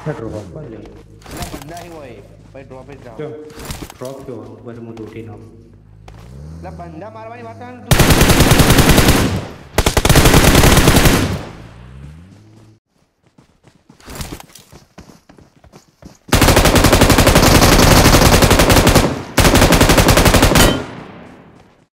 drop पर ले ना बंदा ही वो है भाई ड्रॉप पे जाओ क्यों ड्रॉप क्यों बस मुझे उठी ना ना बंदा मारवानी बात है तू